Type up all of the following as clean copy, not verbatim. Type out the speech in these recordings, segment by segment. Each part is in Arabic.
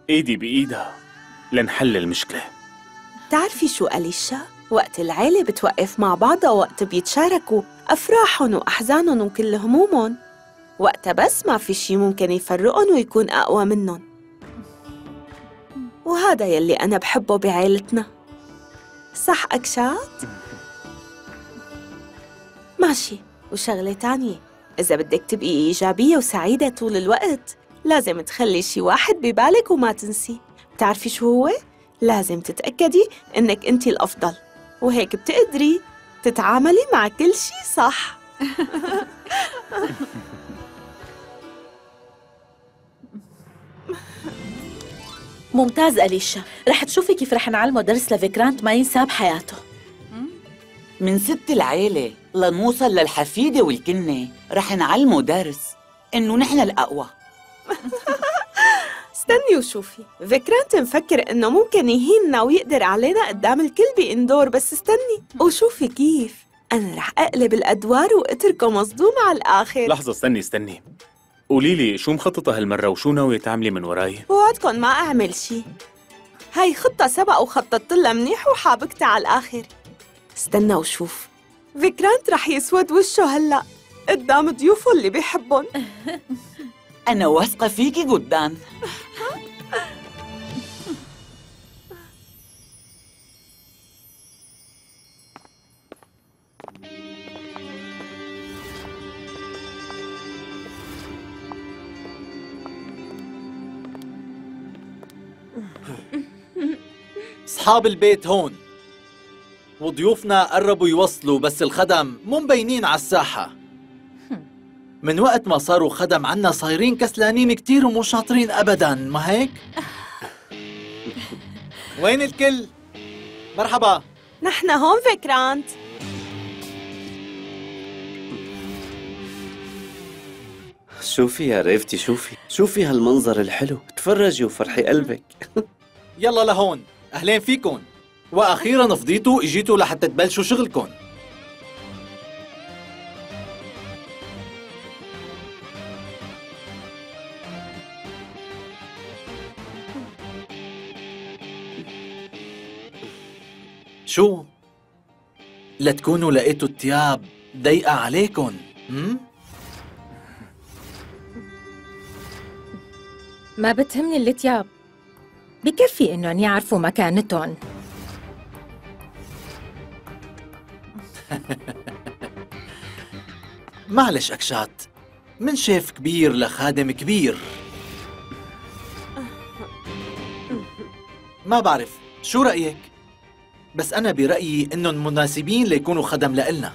ايدي بإيدها لنحل المشكلة. بتعرفي شو أليشا؟ وقت العيلة بتوقف مع بعضها، وقت بيتشاركوا أفراحهم وأحزانهم وكل همومهم، وقتها بس ما في شي ممكن يفرقهم ويكون أقوى منهم. وهذا يلي أنا بحبه بعيلتنا، صح أكشات؟ ماشي. وشغلة تانية، إذا بدك تبقي إيجابية وسعيدة طول الوقت لازم تخلي شي واحد ببالك وما تنسي. بتعرفي شو هو؟ لازم تتأكدي إنك أنتي الأفضل، وهيك بتقدري تتعاملي مع كل شي صح. ممتاز أليشا، رح تشوفي كيف رح نعلمه درس لفيكرانت ما ينساه بحياته. من ست العيلة لنوصل للحفيدة والكنة رح نعلمه درس إنه نحن الأقوى. استني وشوفي، فيكرانت مفكر إنه ممكن يهيننا ويقدر علينا قدام الكل بإندور، بس استني وشوفي كيف أنا رح أقلب الأدوار وأتركه مصدوم على الآخر. لحظة، استني قولي لي شو مخططة هالمرة وشو ناوية تعملي من وراي؟ بوعدكن ما أعمل شي، هاي خطة سبق وخططت لها منيح وحابكتها على الآخر. استنى وشوف، فيكرانت رح يسود وشه هلأ قدام ضيوفه اللي بيحبن. أنا واثقة فيكي جداً. أصحاب البيت هون، وضيوفنا قربوا يوصلوا، بس الخدم مو مبينين على الساحة. من وقت ما صاروا خدم عنا صايرين كسلانين كتير ومو شاطرين أبداً، ما هيك؟ وين الكل؟ مرحبا. نحن هون فيكرانت. شوفي يا ريفتي، شوفي هالمنظر الحلو، تفرجي وفرحي قلبك. يلا لهون، أهلين فيكن، وأخيراً فضيتوا اجيتوا لحتى تبلشوا شغلكن. شو؟ لا تكونوا لقيتوا التياب ضيقة عليكن، ما بتهمني التياب، بكفي إنهم يعرفوا مكانتهم. معلش أكشات، من شيف كبير لخادم كبير. ما بعرف شو رأيك، بس أنا برأيي إنهم مناسبين ليكونوا خدم لإلنا.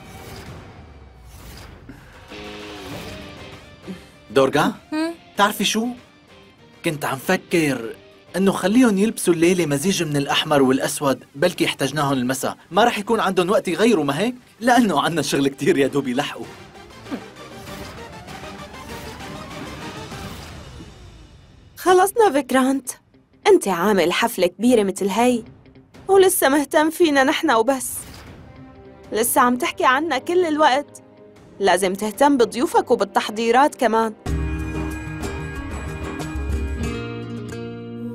دورغا، تعرفي شو؟ كنت عم فكر إنه خليهم يلبسوا الليلة مزيج من الأحمر والأسود، بلكي احتجناهم المساء، ما رح يكون عندهم وقت يغيروا، ما هيك؟ لأنه عنا شغل كتير يا دوب يلحقوا. خلصنا فيكرانت، أنت عامل حفلة كبيرة مثل هي ولسه مهتم فينا نحن وبس، لسه عم تحكي عنا كل الوقت. لازم تهتم بضيوفك وبالتحضيرات كمان.